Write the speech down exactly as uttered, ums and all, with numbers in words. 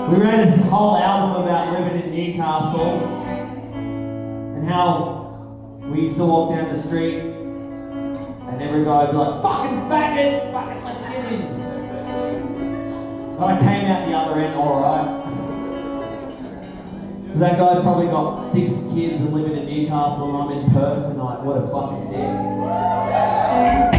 We wrote this whole album about living in Newcastle and how we used to walk down the street and every guy would be like, fucking bang it, fucking let's get him. But I came out the other end alright. That guy's probably got six kids and living in Newcastle and I'm in Perth tonight. What a fucking dick.